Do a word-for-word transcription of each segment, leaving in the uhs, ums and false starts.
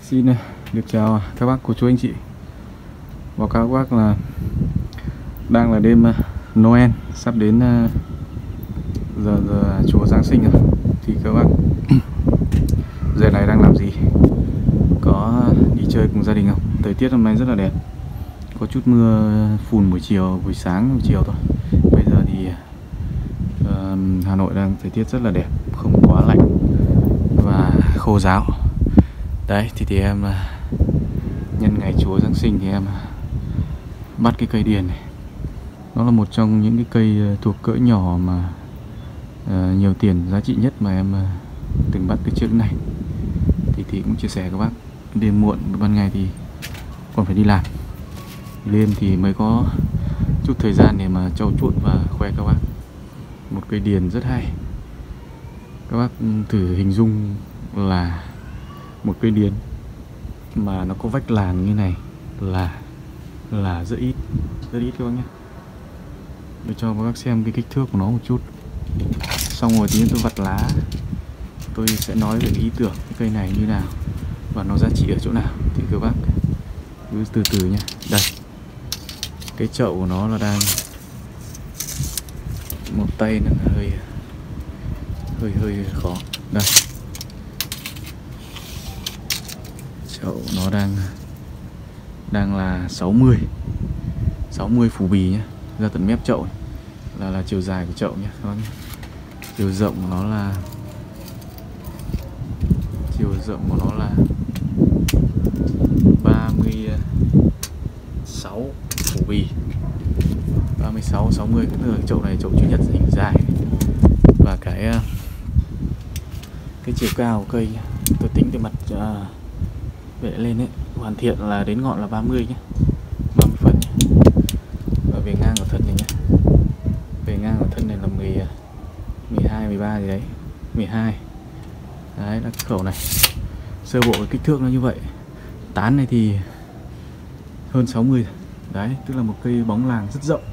Xin được chào các bác, cô chú, anh chị. Báo cáo các bác là đang là đêm Noel, sắp đến giờ giờ chùa Giáng sinh rồi. Thì các bác giờ này đang làm gì? Có đi chơi cùng gia đình không? Thời tiết hôm nay rất là đẹp. Có chút mưa phùn buổi chiều, buổi sáng, buổi chiều thôi. Bây giờ thì uh, Hà Nội đang thời tiết rất là đẹp, không quá lạnh và khô ráo. Đấy, thì, thì em nhân ngày chùa Giáng sinh thì em bắt cái cây điền này. Nó là một trong những cái cây thuộc cỡ nhỏ mà uh, nhiều tiền, giá trị nhất mà em uh, từng bắt từ trước này. Thì thì cũng chia sẻ các bác, đêm muộn, ban ngày thì còn phải đi làm, đêm thì mới có chút thời gian để mà trau chuốt và khoe các bác một cây điền rất hay. Các bác thử hình dung là một cây điền mà nó có vách làn như này là là rất ít, rất ít các bác nhé. Để cho các bác xem cái kích thước của nó một chút. Xong rồi thì tôi vặt lá, tôi sẽ nói về ý tưởng cái cây này như nào và nó giá trị ở chỗ nào. Thì các bác cứ từ từ nhé. Đây, cái chậu của nó là đang một tay nó hơi hơi hơi khó. Đây, chậu nó đang đang là sáu mươi sáu mươi phủ bì nhé, ra tận mép chậu là là chiều dài của chậu nhé. Chiều rộng của nó là chiều rộng của nó là ba mươi sáu phủ bì, ba mươi sáu sáu mươi. Tức là chậu này chậu chủ nhật hình dài. Và cái cái chiều cao của cây tôi tính từ mặt uh, vẽ lên ấy, hoàn thiện là đến ngọn là ba mươi nhé, ba mươi phân nhé. Và về ngang của thân này nhé, về ngang của thân này là mười, mười hai, mười ba gì đấy, mười hai. Đấy là cái khẩu này. Sơ bộ cái kích thước nó như vậy. Tán này thì hơn sáu mươi. Đấy, tức là một cây bóng làng rất rộng.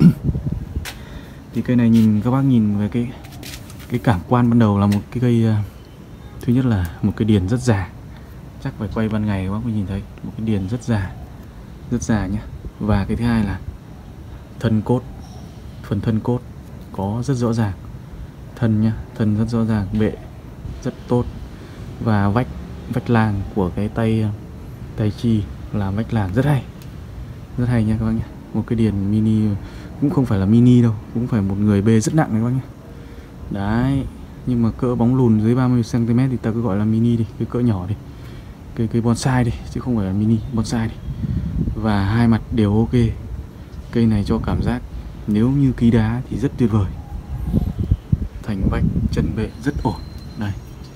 Thì cây này nhìn các bác nhìn về cái cái cảm quan ban đầu là một cái cây, thứ nhất là một cây điền rất già. Chắc phải quay ban ngày các bác mới nhìn thấy một cái điền rất già, rất già nhé. Và cái thứ hai là thân cốt, phần thân cốt có rất rõ ràng. Thân nhá, thân rất rõ ràng, bệ rất tốt. Và vách vách làng của cái tay tay chi là vách làng rất hay, rất hay nha các bác nhé. Một cái điền mini, cũng không phải là mini đâu, cũng phải một người bê rất nặng các bác nhé. Đấy, nhưng mà cỡ bóng lùn dưới ba mươi xăng ti mét thì ta cứ gọi là mini đi, cái cỡ nhỏ đi, cây cây bonsai đi, chứ không phải là mini, bonsai đi. Và hai mặt đều ok. Cây này cho cảm giác nếu như ký đá thì rất tuyệt vời. Thành vách, chân bệ rất ổn. Đây,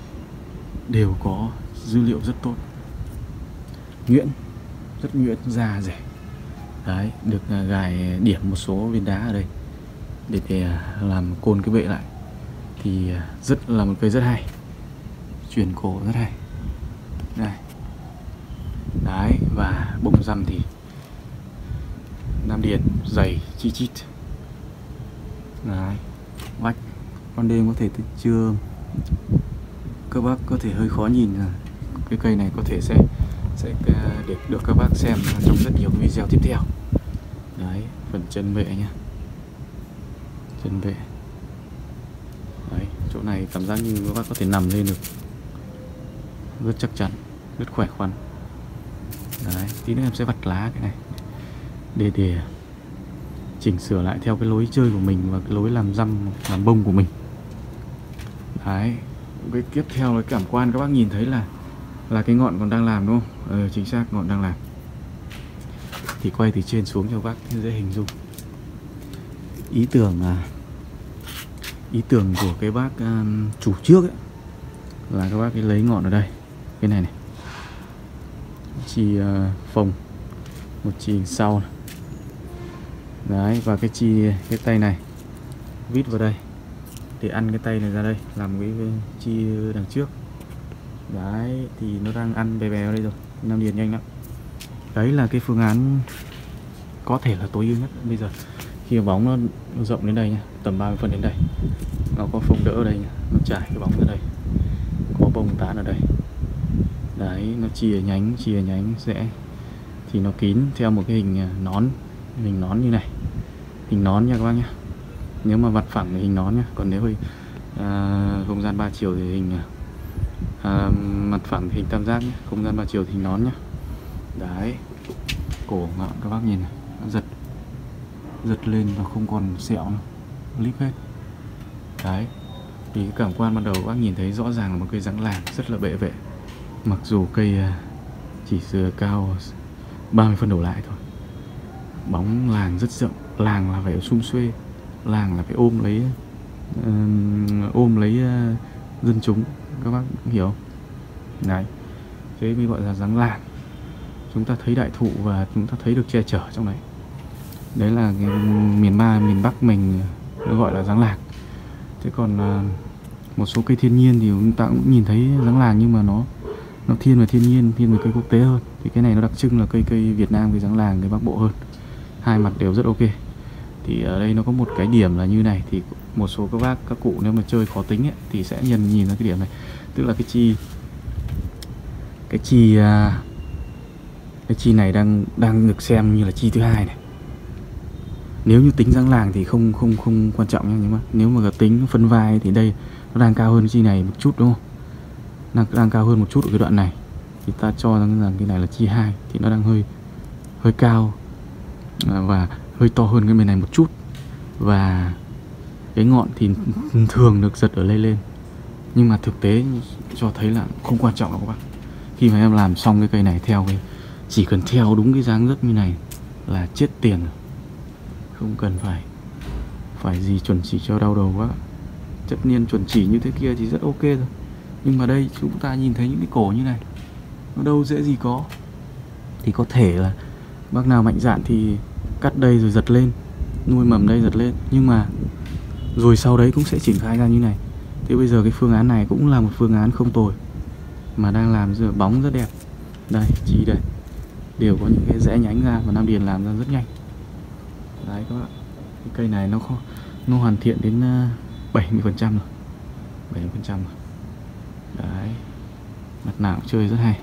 đều có dữ liệu rất tốt, nhuyễn, rất nhuyễn, da rẻ. Đấy, được gài điểm một số viên đá ở đây để, để làm côn cái bệ lại. Thì rất là một cây rất hay, truyền cổ rất hay. Đây. Đấy, và bông răm thì Nam Điền dày chi chít. Đấy, vách ban đêm có thể chưa, các bác có thể hơi khó nhìn. Cái cây này có thể sẽ sẽ để được các bác xem trong rất nhiều video tiếp theo. Đấy, phần chân bệ nhá, chân bệ. Đấy, chỗ này cảm giác như các bác có thể nằm lên được, rất chắc chắn, rất khỏe khoắn. Đấy, tí nữa em sẽ vặt lá cái này để để chỉnh sửa lại theo cái lối chơi của mình và cái lối làm răm, làm bông của mình. Đấy, cái tiếp theo là cảm quan các bác nhìn thấy là là cái ngọn còn đang làm đúng không? Ờ, chính xác, ngọn đang làm. Thì quay từ trên xuống cho các bác dễ hình dung. Ý tưởng là ý tưởng của cái bác um, chủ trước ấy, là các bác ấy lấy ngọn ở đây, cái này này, chi uh, phồng, một chi sau này. Đấy, và cái chi, cái tay này vít vào đây để ăn cái tay này ra đây, làm cái chi đằng trước. Đấy, thì nó đang ăn bè bè ở đây rồi, Nam Điền nhanh lắm. Đấy là cái phương án có thể là tối ưu nhất bây giờ. Khi bóng nó rộng đến đây nha, tầm ba mươi phân đến đây, nó có phông đỡ ở đây nha, nó trải cái bóng ra đây, có bông tán ở đây. Đấy, nó chia nhánh, chia nhánh rẽ thì nó kín theo một cái hình nón, hình nón như này, hình nón nha các bác nhé. Nếu mà mặt phẳng thì hình nón nhá, còn nếu à, không gian ba chiều thì hình à, mặt phẳng thì hình tam giác nhé, không gian ba chiều thì hình nón nhá. Đấy, cổ ngọn các bác nhìn này, nó giật giật lên và không còn sẹo nữa, líp hết. Đấy, thì cái cảm quan ban đầu các bác nhìn thấy rõ ràng là một cây giáng làng rất là bệ vệ. Mặc dù cây chỉ dừa cao ba mươi phân đổ lại thôi, bóng làng rất rộng. Làng là phải sum xuê, làng là phải ôm lấy uh, ôm lấy uh, dân chúng, các bác hiểu không? Đấy, thế mới gọi là giáng làng. Chúng ta thấy đại thụ và chúng ta thấy được che chở trong đấy. Đấy là cái miền Ba, miền Bắc mình nó gọi là giáng làng. Thế còn uh, một số cây thiên nhiên thì chúng ta cũng nhìn thấy giáng làng, nhưng mà nó nó thiên về thiên nhiên, thiên về cây quốc tế hơn. Thì cái này nó đặc trưng là cây cây Việt Nam, cây giáng làng, cây Bắc Bộ hơn. Hai mặt đều rất ok. Thì ở đây nó có một cái điểm là như này, thì một số các bác, các cụ nếu mà chơi khó tính ấy, thì sẽ nhìn nhìn ra cái điểm này. Tức là cái chi cái chi cái chi này đang đang được xem như là chi thứ hai này. Nếu như tính giáng làng thì không không không quan trọng nhá, nhưng mà nếu mà tính phân vai thì đây nó đang cao hơn cái chi này một chút, đúng không? Đang, đang cao hơn một chút ở cái đoạn này, thì ta cho rằng, rằng cái này là chi hai, thì nó đang hơi hơi cao và hơi to hơn cái bên này một chút. Và cái ngọn thì thường được giật ở lây lên, nhưng mà thực tế cho thấy là không quan trọng đâu các bác. Khi mà em làm xong cái cây này theo cái, chỉ cần theo đúng cái dáng rất như này là chết tiền, không cần phải phải gì chuẩn chỉ cho đau đầu quá. Tất nhiên chuẩn chỉ như thế kia thì rất ok rồi, nhưng mà đây chúng ta nhìn thấy những cái cổ như này, nó đâu dễ gì có. Thì có thể là bác nào mạnh dạn thì cắt đây rồi giật lên, nuôi mầm đây giật lên, nhưng mà rồi sau đấy cũng sẽ triển khai ra như này. Thế bây giờ cái phương án này cũng là một phương án không tồi, mà đang làm giờ bóng rất đẹp. Đây, chỉ đây đều có những cái rẽ nhánh ra, và Nam Điền làm ra rất nhanh. Đấy các bạn, cái cây này nó không, nó hoàn thiện đến bảy mươi phần trăm rồi, bảy mươi phần trăm rồi. Đấy, mặt nào cũng chơi rất hay.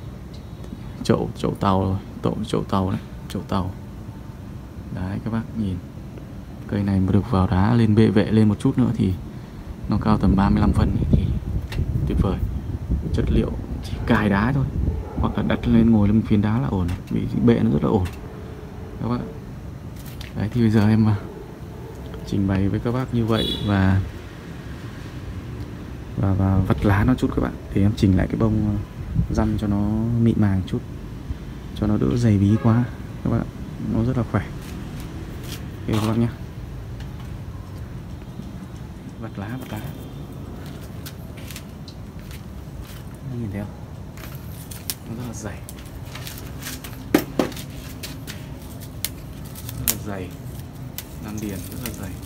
Chậu chậu tàu rồi, chậu chậu tàu đấy, chậu tàu. Đấy các bác nhìn, cây này mà được vào đá lên bệ vệ lên một chút nữa thì nó cao tầm ba mươi lăm phân thì tuyệt vời. Chất liệu chỉ cài đá thôi, hoặc là đặt lên ngồi lên phiến đá là ổn, vì bệ nó rất là ổn các bác. Đấy, thì bây giờ em trình bày với các bác như vậy, và và và vặt lá nó chút các bạn, thì em chỉnh lại cái bông răm cho nó mịn màng chút, cho nó đỡ dày bí quá các bạn, nó rất là khỏe. Ok các bác nhé, vặt lá vặt lá nhìn thấy không, nó rất là dày, rất là dày. Nam Điền rất là dày.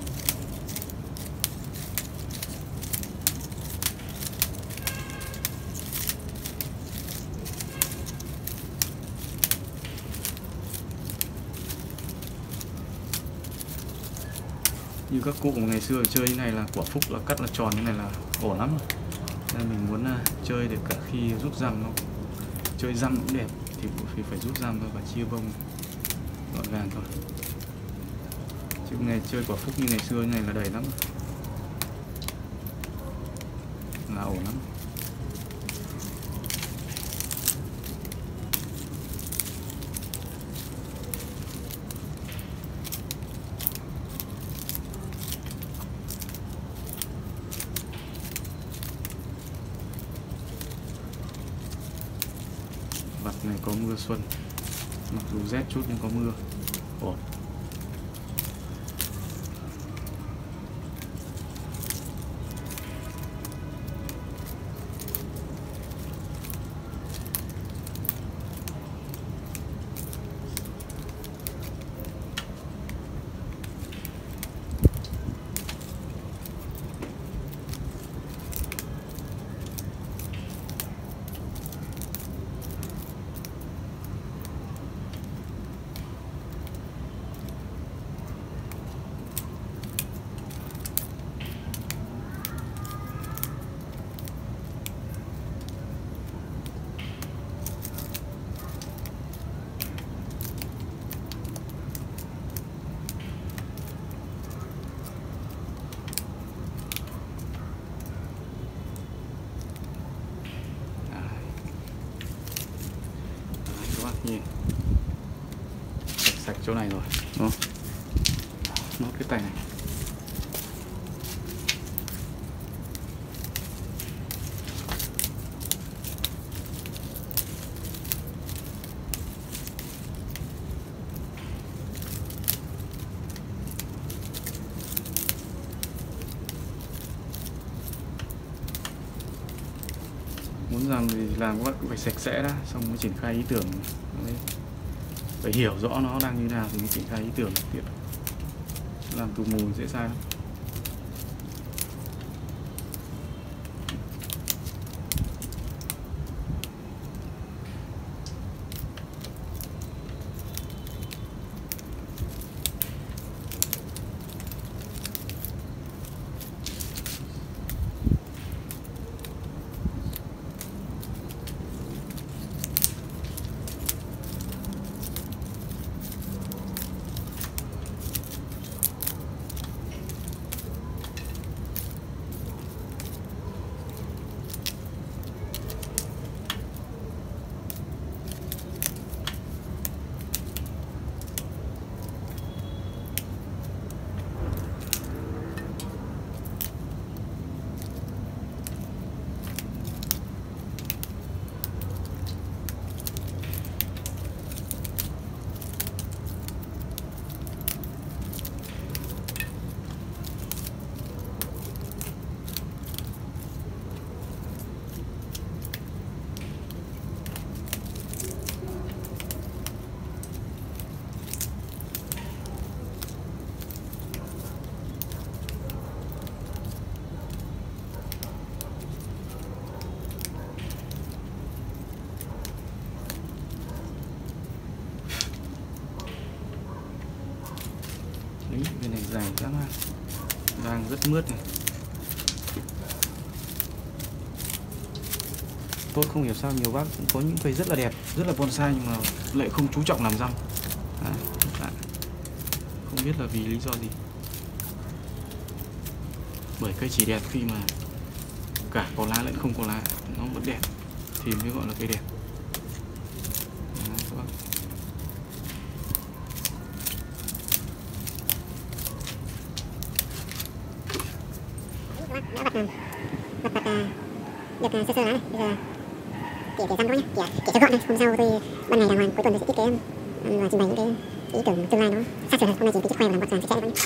Như các cụ ngày xưa chơi như này là quả phúc, là cắt là tròn như này là ổn lắm rồi. Nên mình muốn uh, chơi để cả khi rút răm nó chơi răm cũng đẹp, thì phải phải rút răm thôi và chia bông gọn gàng thôi. Chứ ngày chơi quả phúc như ngày xưa như này là đầy lắm, là ổn lắm. Vặt này có mưa xuân, mặc dù rét chút nhưng có mưa, ổn. chỗ này rồi, đúng không? Nốt cái tay này. Muốn làm thì làm các bạn phải sạch sẽ đã, xong mới triển khai ý tưởng. Phải hiểu rõ nó đang như nào thì mới triển khai ý tưởng tiếp. Làm tù mù dễ sai lắm. Đấy, bên này dày lắm ha, đang rất mướt này. Tôi không hiểu sao nhiều bác cũng có những cây rất là đẹp, rất là bonsai nhưng mà lại không chú trọng làm răm. À, không biết là vì lý do gì. Bởi cây chỉ đẹp khi mà cả có lá lẫn không có lá, nó vẫn đẹp thì mới gọi là cây đẹp. Đó, các bác. Đã bật bật bật được sơ sơ lá này, bây giờ kể kể răm thôi nhé, kể kể cho gọn thôi. Hôm sau tôi ban ngày đàng hoàng, cuối tuần tôi sẽ thiết kế và trình bày những cái ý tưởng tương lai nó sát sườn hơn. Hôm nay chỉ biết khoe và làm gọn gàng sạch sẽ thôi.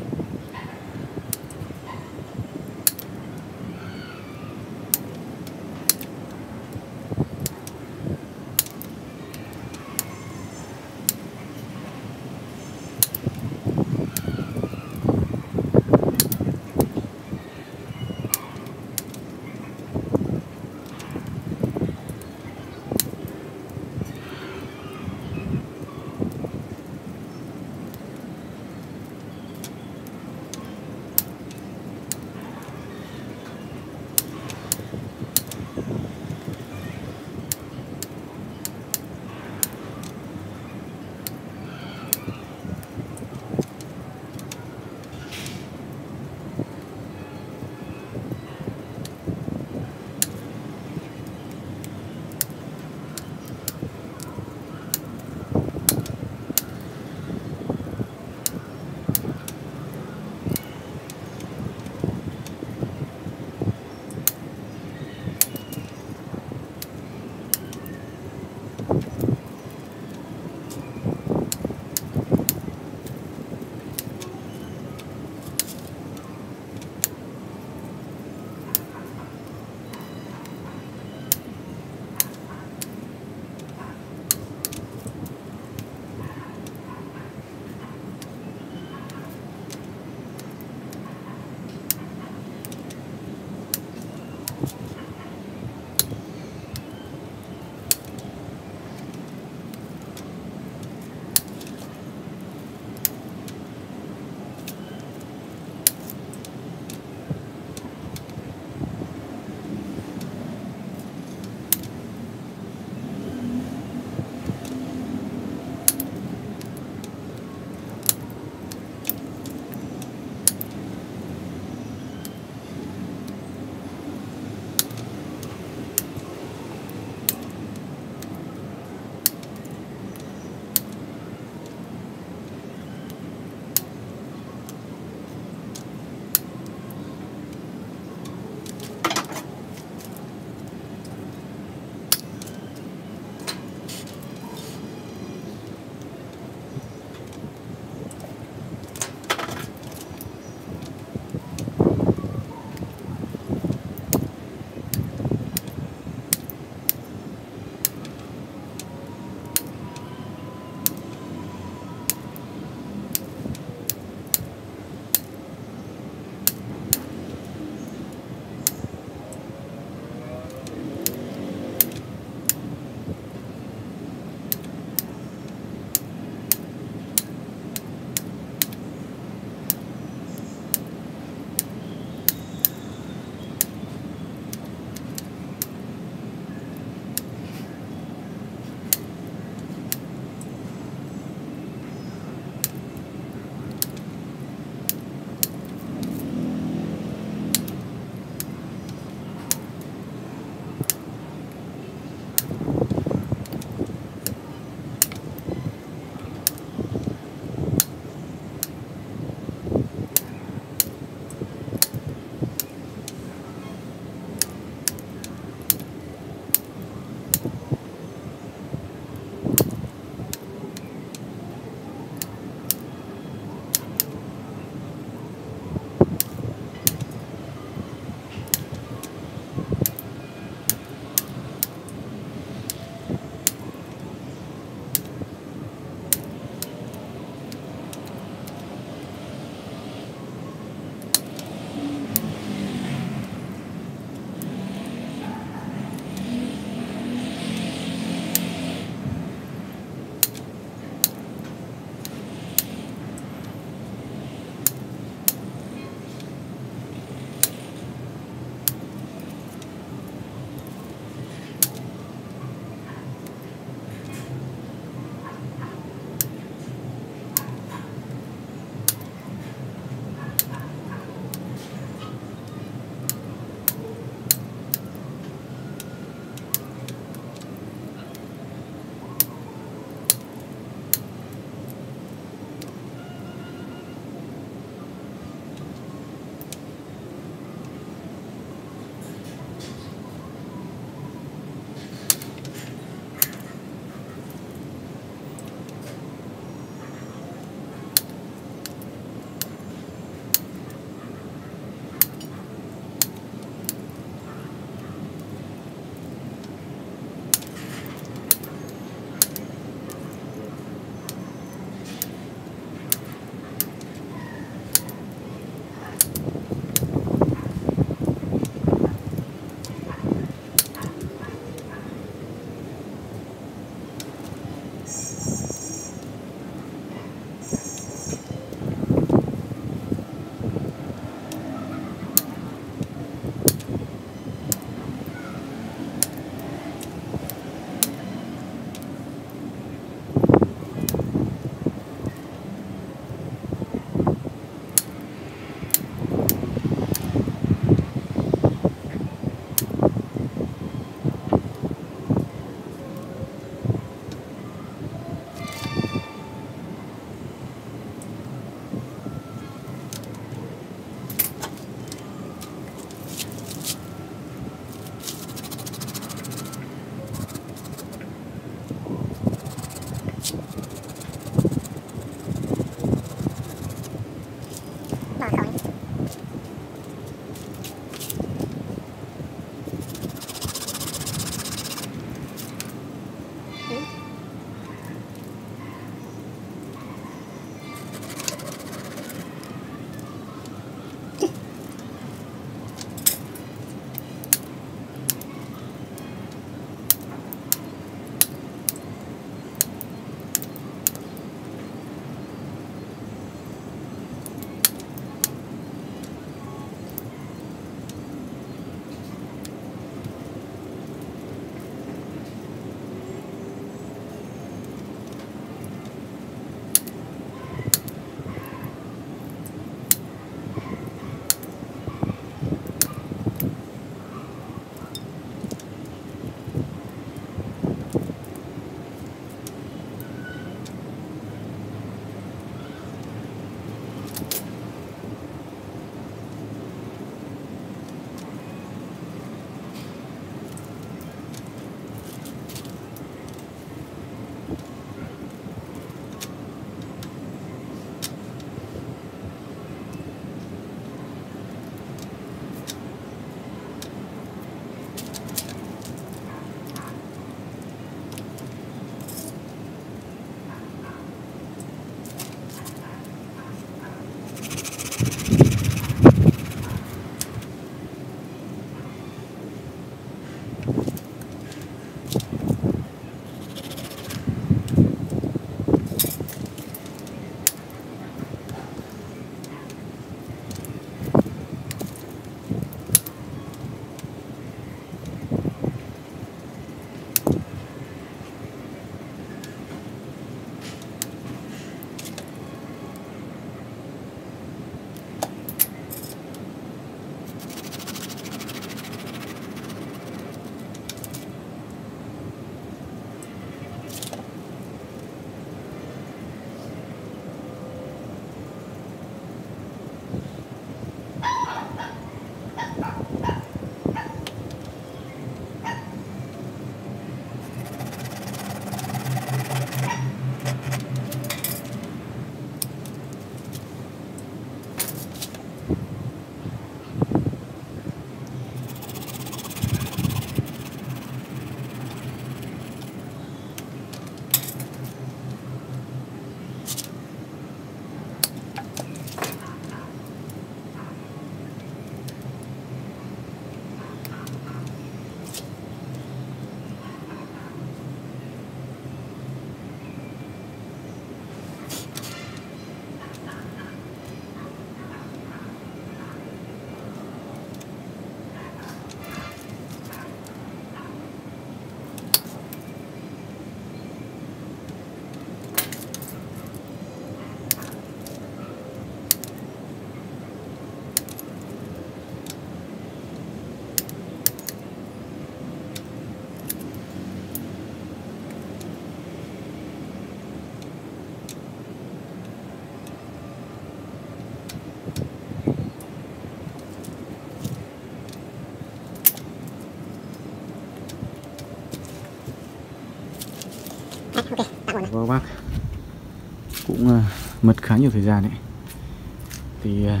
các bác cũng uh, mất khá nhiều thời gian đấy. Thì uh,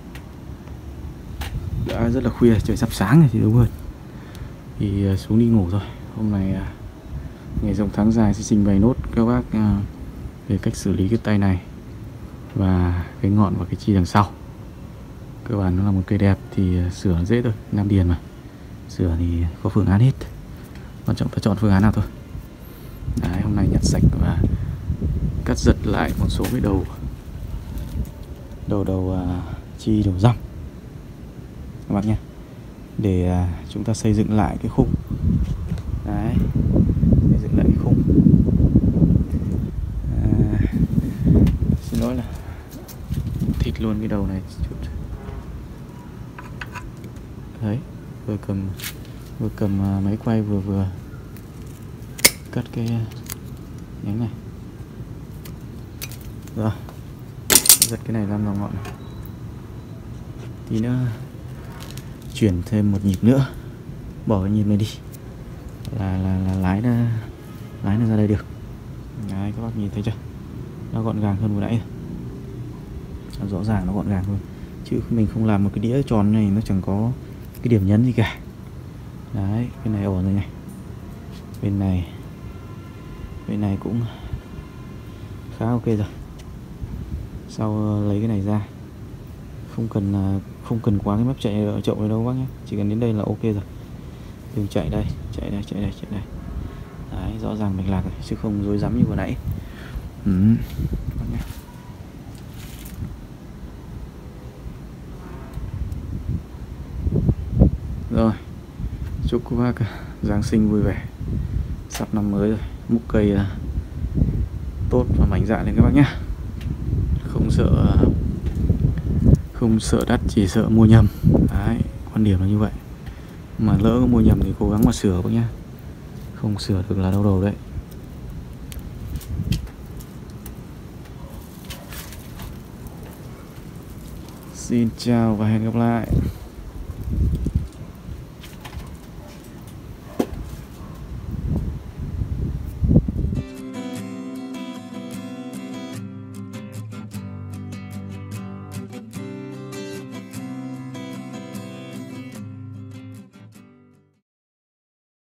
đã rất là khuya, trời sắp sáng rồi thì đúng hơn. Thì uh, xuống đi ngủ rồi. Hôm nay uh, ngày rộng tháng dài sẽ trình bày nốt các bác uh, về cách xử lý cái tay này và cái ngọn và cái chi đằng sau. Cơ bản nó là một cây đẹp thì uh, sửa dễ thôi, Nam Điền mà. Sửa thì có phương án hết, quan trọng phải chọn phương án nào thôi. Đấy, hôm nay nhặt sạch và cắt giật lại một số cái đầu đầu đầu uh, chi đầu răm các bác nhé, để uh, chúng ta xây dựng lại cái khung. Đấy, xây dựng lại cái khung. À, xin lỗi là thịt luôn cái đầu này chút. Đấy, vừa cầm vừa cầm uh, máy quay vừa vừa cắt cái nhánh này. Rồi, giật cái này làm vào ngọn này. Tí nữa chuyển thêm một nhịp nữa, bỏ cái nhịp này đi là là, là lái nó lái nó ra đây được. Đấy, các bác nhìn thấy chưa, nó gọn gàng hơn vừa nãy, rõ ràng nó gọn gàng hơn, chứ mình không làm một cái đĩa tròn này nó chẳng có cái điểm nhấn gì cả. Đấy, cái này ổn rồi này, bên này bên này cũng khá ok rồi. Sau lấy cái này ra, không cần không cần quá cái mép chạy ở chậu này đâu bác nhé, chỉ cần đến đây là ok rồi. Đừng chạy đây, chạy đây, chạy đây, chạy đây. Đấy, rõ ràng mạch lạc rồi, chứ không rối rắm như vừa nãy. Ừ. Rồi, chúc các bác Giáng sinh vui vẻ, sắp năm mới rồi, múc cây tốt và mạnh dạn lên các bác nhé. Không sợ không sợ đắt, chỉ sợ mua nhầm. Đấy, quan điểm là như vậy. Mà lỡ có mua nhầm thì cố gắng mà sửa bác nhé, không sửa được là đau đầu đấy. Xin chào và hẹn gặp lại.